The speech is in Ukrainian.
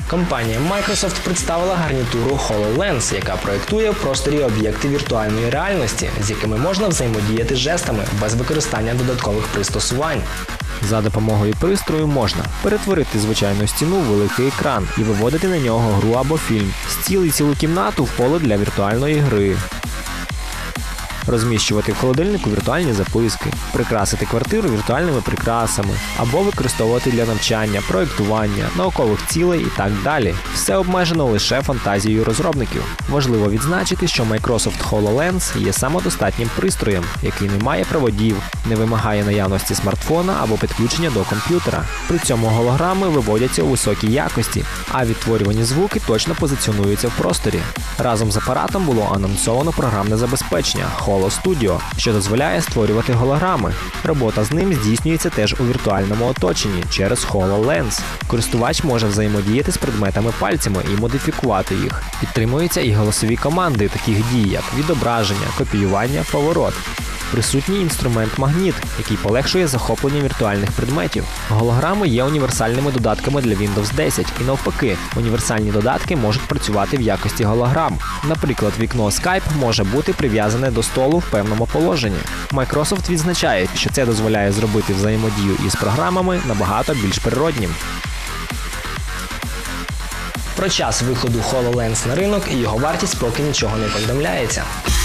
Компанія Microsoft представила гарнітуру HoloLens, яка проєктує в просторі об'єкти віртуальної реальності, з якими можна взаємодіяти жестами без використання додаткових пристосувань. За допомогою пристрою можна перетворити звичайну стіну в великий екран і виводити на нього гру або фільм, стіл і цілу кімнату в поле для віртуальної гри. Розміщувати в холодильнику віртуальні записки, прикрасити квартиру віртуальними прикрасами, або використовувати для навчання, проєктування, наукових цілей і так далі. Все обмежено лише фантазією розробників. Важливо відзначити, що Microsoft HoloLens є самодостатнім пристроєм, який не має проводів, не вимагає наявності смартфона або підключення до комп'ютера. При цьому голограми виводяться у високій якості, а відтворювані звуки точно позиціонуються в просторі. Разом з апаратом було анонсовано програмне забезпечення HoloStudio, що дозволяє створювати голограми. Робота з ним здійснюється теж у віртуальному оточенні через HoloLens. Користувач може взаємодіяти з предметами пальцями і модифікувати їх. Підтримуються і голосові команди таких дій, як відображення, копіювання, поворот. Присутній інструмент-магніт, який полегшує захоплення віртуальних предметів. Голограми є універсальними додатками для Windows 10 і навпаки, універсальні додатки можуть працювати в якості голограм. Наприклад, вікно Skype може бути прив'язане до столу в певному положенні. Microsoft відзначає, що це дозволяє зробити взаємодію із програмами набагато більш природнім. Про час виходу HoloLens на ринок і його вартість поки нічого не повідомляється.